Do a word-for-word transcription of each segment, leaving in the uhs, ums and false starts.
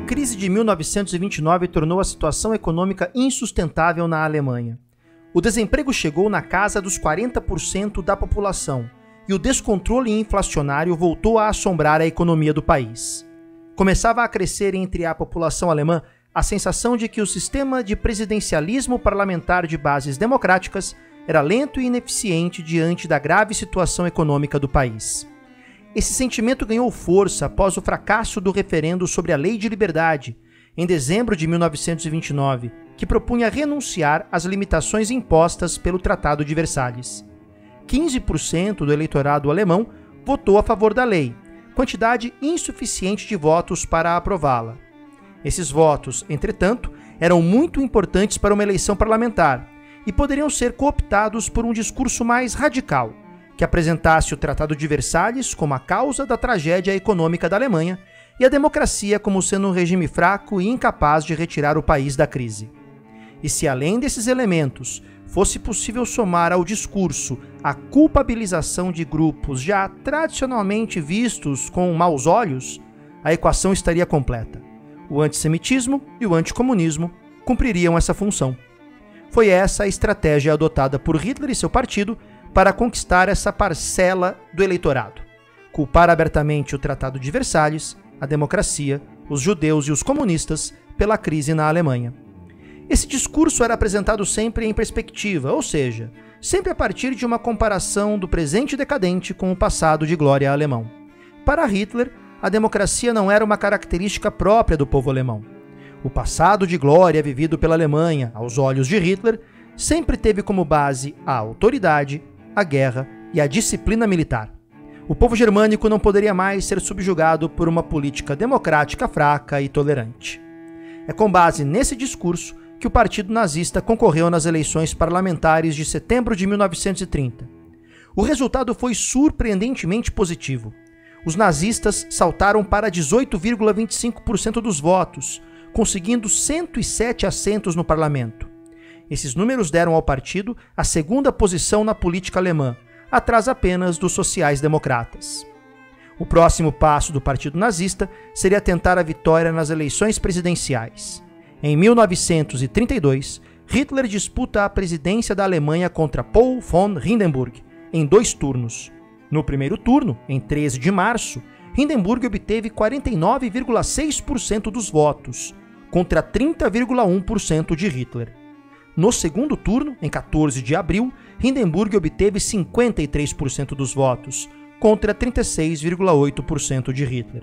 crise de mil novecentos e vinte e nove tornou a situação econômica insustentável na Alemanha. O desemprego chegou na casa dos quarenta por cento da população e o descontrole inflacionário voltou a assombrar a economia do país. Começava a crescer entre a população alemã a sensação de que o sistema de presidencialismo parlamentar de bases democráticas era lento e ineficiente diante da grave situação econômica do país. Esse sentimento ganhou força após o fracasso do referendo sobre a Lei de Liberdade, em dezembro de mil novecentos e vinte e nove, que propunha renunciar às limitações impostas pelo Tratado de Versalhes. quinze por cento do eleitorado alemão votou a favor da lei, quantidade insuficiente de votos para aprová-la. Esses votos, entretanto, eram muito importantes para uma eleição parlamentar e poderiam ser cooptados por um discurso mais radical, que apresentasse o Tratado de Versalhes como a causa da tragédia econômica da Alemanha e a democracia como sendo um regime fraco e incapaz de retirar o país da crise. E se além desses elementos fosse possível somar ao discurso a culpabilização de grupos já tradicionalmente vistos com maus olhos, a equação estaria completa. O antissemitismo e o anticomunismo cumpririam essa função. Foi essa a estratégia adotada por Hitler e seu partido para conquistar essa parcela do eleitorado. Culpar abertamente o Tratado de Versalhes, a democracia, os judeus e os comunistas pela crise na Alemanha. Esse discurso era apresentado sempre em perspectiva, ou seja, sempre a partir de uma comparação do presente decadente com o passado de glória alemão. Para Hitler, a democracia não era uma característica própria do povo alemão. O passado de glória vivido pela Alemanha, aos olhos de Hitler, sempre teve como base a autoridade, a guerra e a disciplina militar. O povo germânico não poderia mais ser subjugado por uma política democrática fraca e tolerante. É com base nesse discurso que o Partido Nazista concorreu nas eleições parlamentares de setembro de mil novecentos e trinta. O resultado foi surpreendentemente positivo. Os nazistas saltaram para dezoito vírgula vinte e cinco por cento dos votos, conseguindo cento e sete assentos no parlamento. Esses números deram ao partido a segunda posição na política alemã, atrás apenas dos sociais-democratas. O próximo passo do Partido Nazista seria tentar a vitória nas eleições presidenciais. Em mil novecentos e trinta e dois, Hitler disputa a presidência da Alemanha contra Paul von Hindenburg, em dois turnos. No primeiro turno, em treze de março, Hindenburg obteve quarenta e nove vírgula seis por cento dos votos, contra trinta vírgula um por cento de Hitler. No segundo turno, em quatorze de abril, Hindenburg obteve cinquenta e três por cento dos votos, contra trinta e seis vírgula oito por cento de Hitler.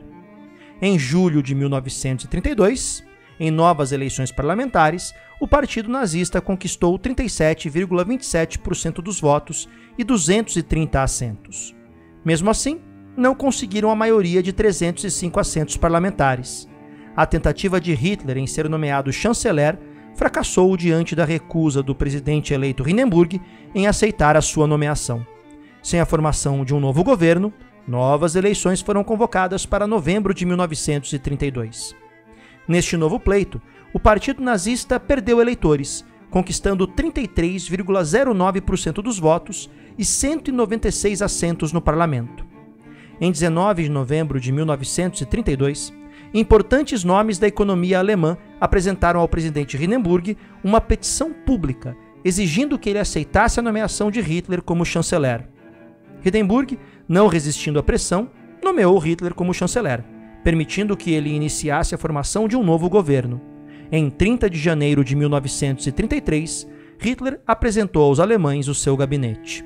Em julho de mil novecentos e trinta e dois, em novas eleições parlamentares, o Partido Nazista conquistou trinta e sete vírgula vinte e sete por cento dos votos e duzentos e trinta assentos. Mesmo assim, não conseguiram a maioria de trezentos e cinco assentos parlamentares. A tentativa de Hitler em ser nomeado chanceler fracassou diante da recusa do presidente eleito Hindenburg em aceitar a sua nomeação. Sem a formação de um novo governo, novas eleições foram convocadas para novembro de mil novecentos e trinta e dois. Neste novo pleito, o Partido Nazista perdeu eleitores, conquistando trinta e três vírgula zero nove por cento dos votos e cento e noventa e seis assentos no parlamento. Em dezenove de novembro de mil novecentos e trinta e dois, importantes nomes da economia alemã apresentaram ao presidente Hindenburg uma petição pública exigindo que ele aceitasse a nomeação de Hitler como chanceler. Hindenburg, não resistindo à pressão, nomeou Hitler como chanceler, permitindo que ele iniciasse a formação de um novo governo. Em trinta de janeiro de mil novecentos e trinta e três, Hitler apresentou aos alemães o seu gabinete.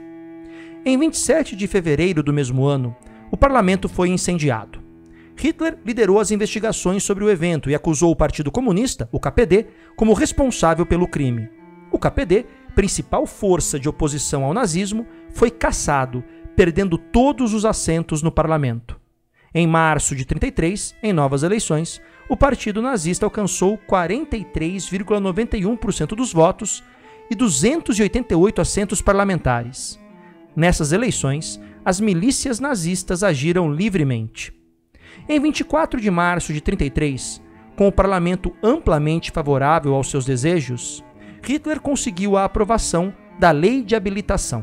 Em vinte e sete de fevereiro do mesmo ano, o parlamento foi incendiado. Hitler liderou as investigações sobre o evento e acusou o Partido Comunista, o K P D, como responsável pelo crime. O K P D, principal força de oposição ao nazismo, foi cassado, perdendo todos os assentos no parlamento. Em março de trinta e três, em novas eleições, o Partido Nazista alcançou quarenta e três vírgula noventa e um por cento dos votos e duzentos e oitenta e oito assentos parlamentares. Nessas eleições, as milícias nazistas agiram livremente. Em vinte e quatro de março de trinta e três, com o parlamento amplamente favorável aos seus desejos, Hitler conseguiu a aprovação da Lei de Habilitação.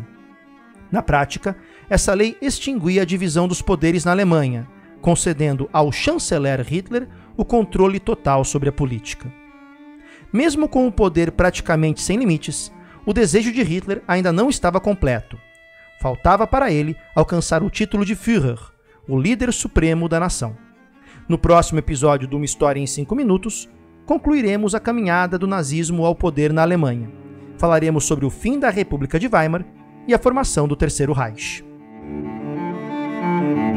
Na prática, essa lei extinguia a divisão dos poderes na Alemanha, concedendo ao chanceler Hitler o controle total sobre a política. Mesmo com o poder praticamente sem limites, o desejo de Hitler ainda não estava completo. Faltava para ele alcançar o título de Führer, o líder supremo da nação. No próximo episódio de Uma História em cinco minutos, concluiremos a caminhada do nazismo ao poder na Alemanha. Falaremos sobre o fim da República de Weimar e a formação do Terceiro Reich.